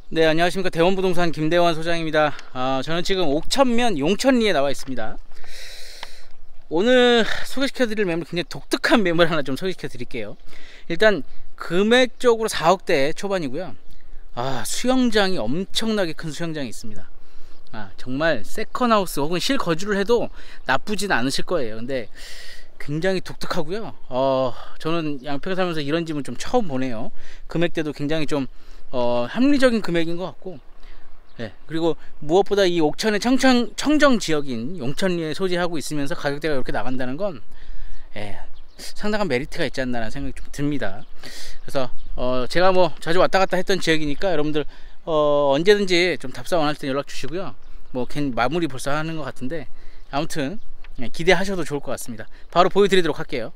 네, 안녕하십니까. 대원부동산 김대원 소장입니다. 저는 지금 옥천면 용천리에 나와 있습니다. 오늘 소개시켜 드릴 매물, 굉장히 독특한 매물 하나 좀 소개시켜 드릴게요. 일단 금액적으로 4억대 초반이고요. 수영장이 엄청나게 큰 수영장이 있습니다. 정말 세컨하우스 혹은 실거주를 해도 나쁘진 않으실 거예요. 근데 굉장히 독특하고요. 저는 양평에 살면서 이런 집은 좀 처음 보네요. 금액대도 굉장히 좀 합리적인 금액인 것 같고, 네. 그리고 무엇보다 이 옥천의 청정 지역인 용천리에 소재하고 있으면서 가격대가 이렇게 나간다는 건 상당한 메리트가 있지 않나라는 생각이 좀 듭니다. 그래서 제가 뭐 자주 왔다 갔다 했던 지역이니까 여러분들 언제든지 좀 답사 원할 때 연락 주시고요. 뭐 마무리 벌써 하는 것 같은데 아무튼 기대하셔도 좋을 것 같습니다. 바로 보여드리도록 할게요.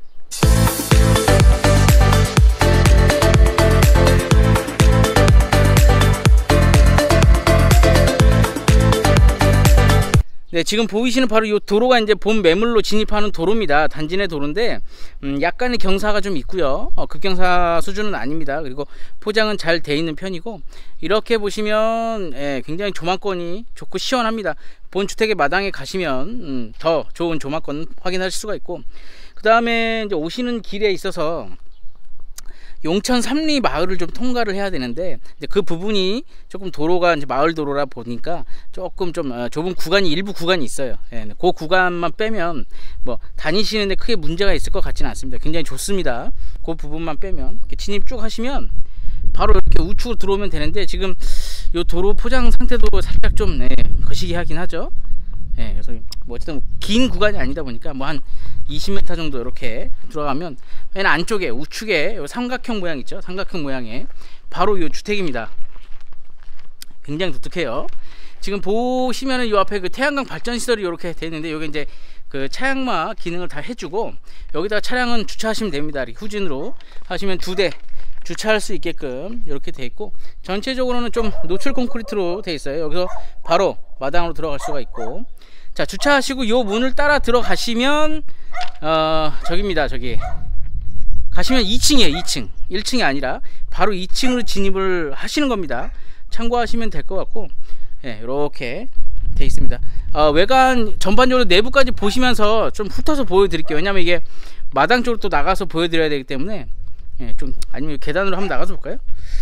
네, 지금 보이시는 바로 이 도로가 이제 본 매물로 진입하는 도로입니다. 단지 내 도로인데 약간의 경사가 좀 있고요. 급경사 수준은 아닙니다. 그리고 포장은 잘 돼 있는 편이고, 이렇게 보시면 굉장히 조망권이 좋고 시원합니다. 본 주택의 마당에 가시면 더 좋은 조망권 확인하실 수가 있고, 그 다음에 이제 오시는 길에 있어서 용천 삼리 마을을 좀 통과를 해야 되는데, 이제 그 부분이 조금 도로가 이제 마을 도로라 보니까 조금 좀 좁은 구간이 일부 구간이 있어요. 그 구간만 빼면 뭐 다니시는데 크게 문제가 있을 것 같지는 않습니다. 굉장히 좋습니다. 그 부분만 빼면 이렇게 진입 쭉 하시면 바로 이렇게 우측으로 들어오면 되는데, 지금 이 도로 포장 상태도 살짝 좀 거시기 하긴 하죠. 그래서 뭐 어쨌든 긴 구간이 아니다 보니까 뭐 한 20m 정도 이렇게 들어가면 맨 안쪽에 우측에 요 삼각형 모양 있죠. 삼각형 모양의 바로 이 주택입니다. 굉장히 독특해요. 지금 보시면은 이 앞에 그 태양광 발전 시설이 이렇게 되어 있는데, 여기 이제 그 차량마 기능을 다 해주고, 여기다가 차량은 주차하시면 됩니다. 이렇게 후진으로 하시면 2대 주차할 수 있게끔 이렇게 되어 있고, 전체적으로는 좀 노출 콘크리트로 되어 있어요. 여기서 바로 마당으로 들어갈 수가 있고, 자, 주차하시고 요 문을 따라 들어가시면 저기입니다. 저기 가시면 2층이에요. 2층 1층이 아니라 바로 2층으로 진입을 하시는 겁니다. 참고하시면 될 것 같고, 이렇게 되어 있습니다. 외관 전반적으로 내부까지 보시면서 좀 훑어서 보여드릴게요. 왜냐면 이게 마당 쪽으로 또 나가서 보여드려야 되기 때문에, 좀 아니면 계단으로 한번 나가서 볼까요?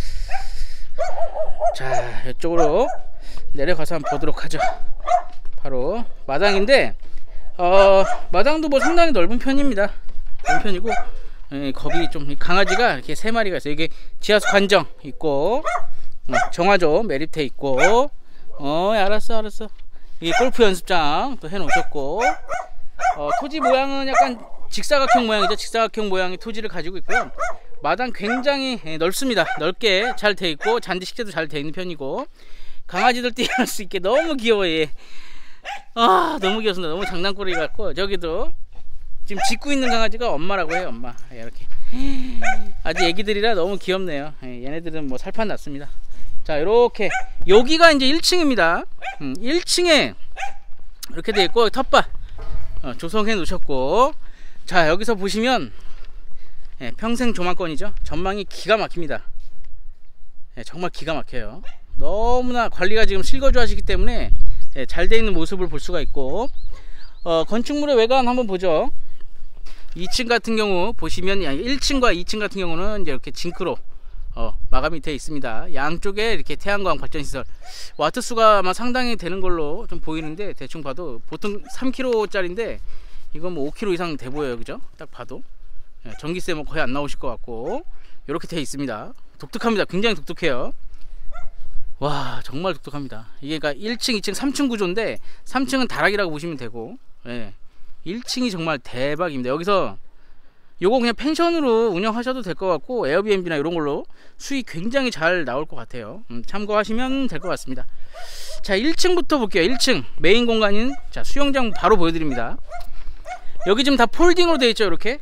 자, 이쪽으로 내려가서 한번 보도록 하죠. 바로 마당인데, 마당도 뭐 상당히 넓은 편입니다. 넓은 편이고, 겁이 좀, 강아지가 이렇게 3마리가 있어요. 이게 지하수 관정 있고, 정화조 매립돼 있고, 알았어. 이게 골프 연습장 또 해놓으셨고, 토지 모양은 약간 직사각형 모양이죠. 직사각형 모양의 토지를 가지고 있고요. 마당 굉장히 넓습니다. 넓게 잘 돼 있고, 잔디 식재도 잘 돼 있는 편이고, 강아지들 뛰어날 수 있게 너무 귀여워요. 얘. 너무 귀엽습니다. 너무 장난꾸러기 같고, 저기도 지금 짖고 있는 강아지가 엄마라고 해요. 엄마. 이렇게 아직 애기들이라 너무 귀엽네요. 얘네들은 뭐 살판 났습니다. 자, 이렇게 여기가 이제 1층입니다 1층에 이렇게 돼 있고, 텃밭 조성해 놓으셨고, 자, 여기서 보시면 평생 조망권이죠. 전망이 기가 막힙니다. 정말 기가 막혀요. 너무나 관리가 지금 실거주 하시기 때문에 잘 되어 있는 모습을 볼 수가 있고, 건축물의 외관 한번 보죠. 2층 같은 경우 보시면 1층과 2층 같은 경우는 이제 이렇게 징크로 마감이 되어 있습니다. 양쪽에 이렇게 태양광 발전 시설, 와트 수가 아마 상당히 되는 걸로 좀 보이는데, 대충 봐도 보통 3kW 짜리인데 이건 뭐 5kW 이상 돼 보여요. 그죠? 딱 봐도 전기세 뭐 거의 안 나오실 것 같고, 이렇게 되어 있습니다. 독특합니다. 굉장히 독특해요. 와, 정말 독특합니다. 이게 그러니까 1층, 2층, 3층 구조인데 3층은 다락이라고 보시면 되고, 1층이 정말 대박입니다. 여기서 요거 그냥 펜션으로 운영하셔도 될 것 같고, 에어비앤비나 이런 걸로 수익 굉장히 잘 나올 것 같아요. 참고하시면 될 것 같습니다. 자, 1층부터 볼게요. 1층 메인 공간인, 자, 수영장 바로 보여드립니다. 여기 지금 다 폴딩으로 되어 있죠. 이렇게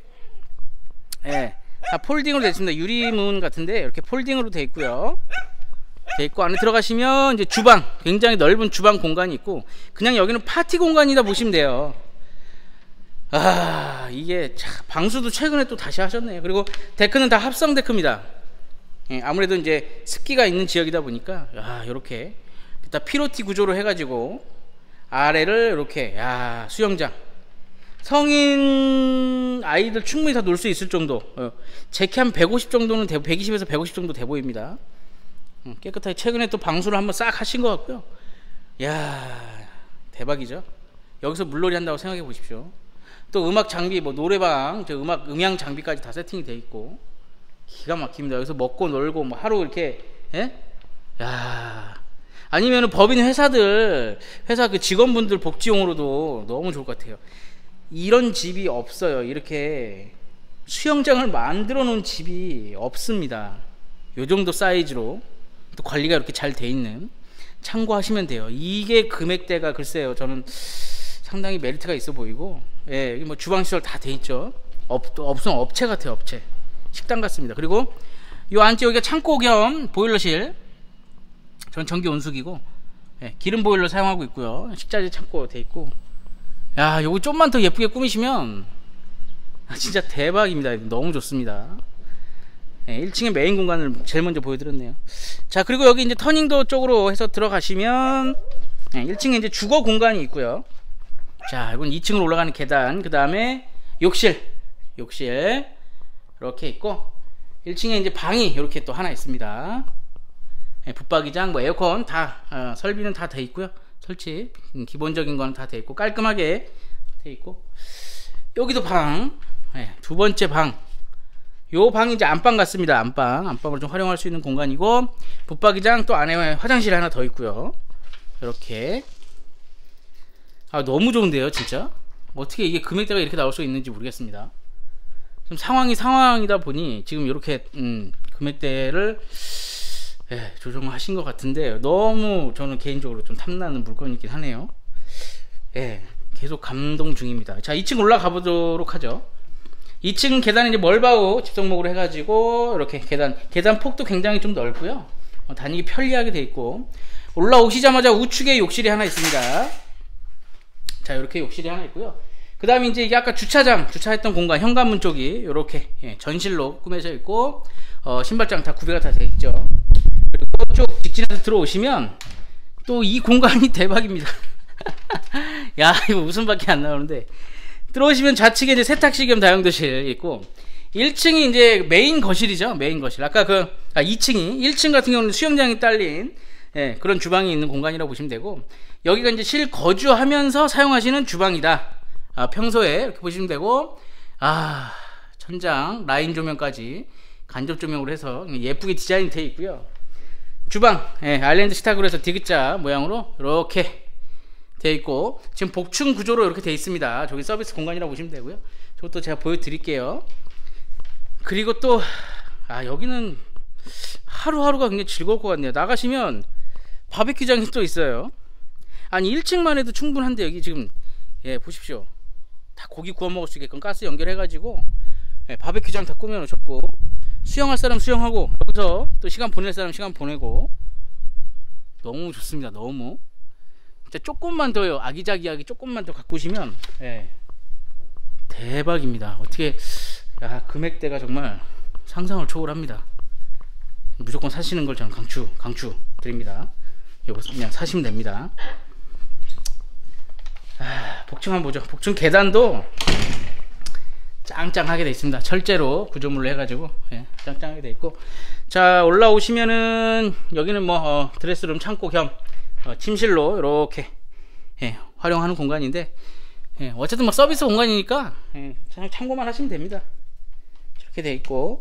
다 폴딩으로 되어 있습니다. 유리문 같은데 이렇게 폴딩으로 되어 있고요. 안에 들어가시면 이제 주방, 굉장히 넓은 주방 공간이 있고, 그냥 여기는 파티 공간이다 보시면 돼요. 이게 참, 방수도 최근에 또 다시 하셨네요. 그리고 데크는 다 합성 데크입니다. 예, 아무래도 이제 습기가 있는 지역이다 보니까 이렇게 일단 피로티 구조로 해가지고 아래를 이렇게 수영장, 성인 아이들 충분히 다 놀 수 있을 정도, 제키 한 150 정도는 120에서 150 정도 돼 보입니다. 깨끗하게 최근에 또 방수를 한번 싹 하신 것 같고요. 야, 대박이죠. 여기서 물놀이 한다고 생각해 보십시오. 또 음악 장비, 뭐 노래방, 음향 장비까지 다 세팅이 돼 있고 기가 막힙니다. 여기서 먹고 놀고 뭐 하루 이렇게, 아니면은 법인 회사 그 직원분들 복지용으로도 너무 좋을 것 같아요. 이런 집이 없어요. 이렇게 수영장을 만들어 놓은 집이 없습니다. 요 정도 사이즈로 또 관리가 이렇게 잘 돼 있는, 참고하시면 돼요. 이게 금액대가 글쎄요, 저는 상당히 메리트가 있어 보이고, 여기 뭐 주방시설 다 돼 있죠. 없으면 업체 같아요. 업체, 식당 같습니다. 그리고 요 안쪽 여기가 창고 겸 보일러실, 전 전기 온수기고 기름 보일러 사용하고 있고요. 식자재 창고 돼 있고, 야, 요거 좀만 더 예쁘게 꾸미시면 진짜 대박입니다. 너무 좋습니다. 1층의 메인 공간을 제일 먼저 보여드렸네요. 자, 그리고 여기 이제 터닝도 쪽으로 해서 들어가시면 1층에 이제 주거 공간이 있고요. 자, 이건 2층으로 올라가는 계단, 그 다음에 욕실 이렇게 있고, 1층에 이제 방이 이렇게 또 하나 있습니다. 붙박이장, 뭐 에어컨 다 설비는 다 돼 있고요. 설치 기본적인 건 다 돼 있고 깔끔하게 돼 있고, 여기도 방, 두 번째 방. 요 방이 이제 안방 같습니다. 안방으로 좀 활용할 수 있는 공간이고, 붙박이장, 또 안에 화장실 하나 더 있고요. 이렇게. 너무 좋은데요, 진짜. 어떻게 이게 금액대가 이렇게 나올 수 있는지 모르겠습니다. 좀 상황이다 보니 지금 이렇게 금액대를 조정하신 것 같은데, 너무 저는 개인적으로 좀 탐나는 물건이긴 하네요. 계속 감동 중입니다. 자, 2층 올라가 보도록 하죠. 2층 계단은 이제 멀바우 집성목으로 해가지고 이렇게 계단 폭도 굉장히 좀 넓고요. 다니기 편리하게 돼 있고, 올라오시자마자 우측에 욕실이 하나 있습니다. 자, 이렇게 욕실이 하나 있고요. 그 다음에 이제 이게 아까 주차했던 공간, 현관문 쪽이 이렇게 전실로 꾸며져 있고, 신발장 다 구비가 다 돼 있죠. 그리고 쭉 직진해서 들어오시면 또 이 공간이 대박입니다. 야, 이거 웃음밖에 안 나오는데, 들어오시면 좌측에 이제 세탁실 겸 다용도실 있고, 1층이 이제 메인 거실이죠. 메인 거실. 아까 2층이, 1층 같은 경우는 수영장이 딸린 그런 주방이 있는 공간이라고 보시면 되고, 여기가 이제 실거주하면서 사용하시는 주방이다. 평소에 이렇게 보시면 되고, 천장 라인 조명까지 간접 조명으로 해서 예쁘게 디자인이 되어 있고요. 주방, 아일랜드 식탁으로 해서 디귿자 모양으로 이렇게 되어 있고, 지금 복층 구조로 이렇게 되어 있습니다. 저기 서비스 공간이라고 보시면 되고요. 저것도 제가 보여드릴게요. 그리고 또 여기는 하루하루가 굉장히 즐거울 것 같네요. 나가시면 바베큐장이 또 있어요. 아니, 1층만 해도 충분한데, 여기 지금 보십시오. 다 고기 구워 먹을 수 있게끔 가스 연결해 가지고 바베큐장 다 꾸며 놓으셨고, 수영할 사람 수영하고, 여기서 또 시간 보낼 사람 시간 보내고, 너무 좋습니다. 너무 진짜 조금만 더요, 아기자기하게 조금만 더 가꾸시면 대박입니다. 어떻게, 금액대가 정말 상상을 초월합니다. 무조건 사시는 걸 저는 강추 드립니다. 이거 그냥 사시면 됩니다. 복층 한번 보죠. 복층 계단도 짱짱하게 되어 있습니다. 철제로 구조물로 해가지고 짱짱하게 되어 있고, 자, 올라오시면은 여기는 뭐 드레스룸 창고 겸 침실로 이렇게 활용하는 공간인데, 어쨌든 뭐 서비스 공간이니까 참고만 하시면 됩니다. 이렇게 되어 있고,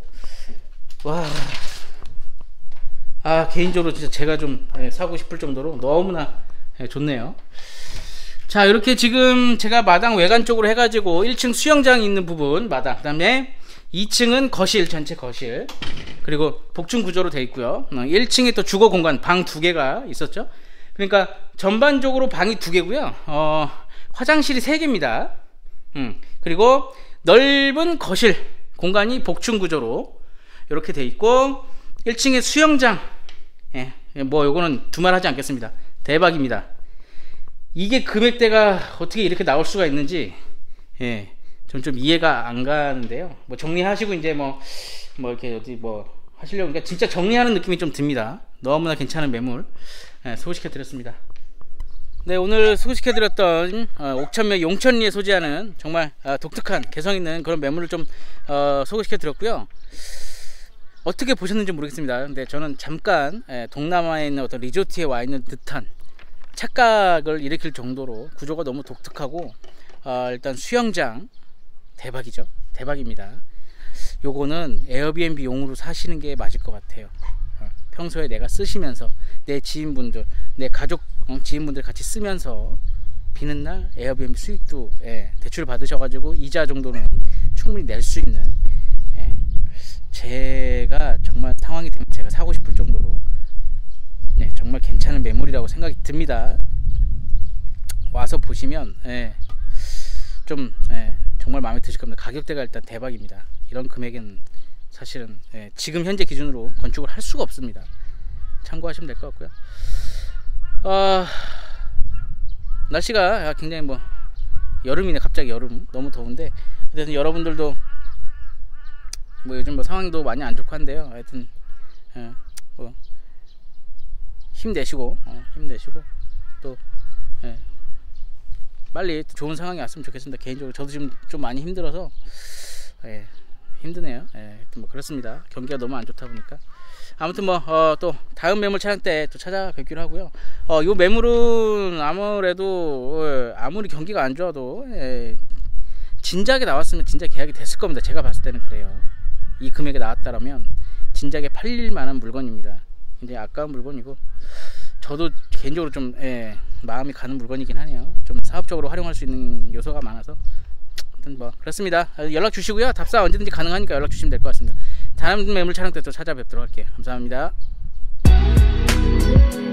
개인적으로 진짜 제가 좀 사고 싶을 정도로 너무나 좋네요. 자, 이렇게 지금 제가 마당 외관 쪽으로 해가지고 1층 수영장이 있는 부분 마당, 그 다음에 2층은 거실, 전체 거실, 그리고 복층 구조로 되어 있고요. 1층에 또 주거 공간 방 2개가 있었죠. 그러니까 전반적으로 방이 2개고요. 화장실이 3개입니다. 그리고 넓은 거실 공간이 복층 구조로 이렇게 되어 있고, 1층에 수영장, 뭐 요거는 두말하지 않겠습니다. 대박입니다. 이게 금액대가 어떻게 이렇게 나올 수가 있는지 전 좀 이해가 안 가는데요. 뭐 정리하시고 이제 뭐 이렇게 어디 뭐 하시려고, 그러니까 진짜 정리하는 느낌이 좀 듭니다. 너무나 괜찮은 매물 소개시켜 드렸습니다. 네, 오늘 소개시켜 드렸던 옥천면 용천리에 소재하는 정말 독특한 개성 있는 그런 매물을 좀 소개시켜 드렸고요. 어떻게 보셨는지 모르겠습니다. 근데 저는 잠깐 동남아에 있는 어떤 리조트에 와 있는 듯한 착각을 일으킬 정도로 구조가 너무 독특하고, 일단 수영장 대박이죠. 대박입니다. 요거는 에어비앤비 용으로 사시는 게 맞을 것 같아요. 평소에 내가 쓰시면서 내 지인분들, 내 가족 지인분들 같이 쓰면서 비는 날 에어비앤비 수익도 대출 받으셔가지고 이자 정도는 충분히 낼 수 있는, 제가 정말 상황이 되면 제가 사고 싶을 정도로 정말 괜찮은 매물이라고 생각이 듭니다. 와서 보시면 좀 정말 마음에 드실 겁니다. 가격대가 일단 대박입니다. 이런 금액은 사실은 지금 현재 기준으로 건축을 할 수가 없습니다. 참고하시면 될 것 같고요. 날씨가 굉장히 뭐 여름이네. 갑자기 여름, 너무 더운데, 하여튼 여러분들도 뭐 요즘 뭐 상황도 많이 안 좋고 한데요. 하여튼 뭐 힘내시고 또 빨리 좋은 상황이 왔으면 좋겠습니다. 개인적으로 저도 지금 좀 많이 힘들어서 힘드네요. 뭐 그렇습니다. 경기가 너무 안 좋다 보니까. 아무튼 뭐 또 다음 매물 촬영 때 또 찾아뵙기로 하고요. 요 매물은 아무래도 아무리 경기가 안 좋아도 진작에 나왔으면 진짜 계약이 됐을 겁니다. 제가 봤을 때는 그래요. 이 금액에 나왔다라면 진작에 팔릴 만한 물건입니다. 굉장히 아까운 물건이고, 저도 개인적으로 좀 마음이 가는 물건이긴 하네요. 좀 사업적으로 활용할 수 있는 요소가 많아서. 아무튼 뭐 그렇습니다. 연락 주시고요. 답사 언제든지 가능하니까 연락 주시면 될 것 같습니다. 다음 매물 촬영 때 또 찾아뵙도록 할게요. 감사합니다.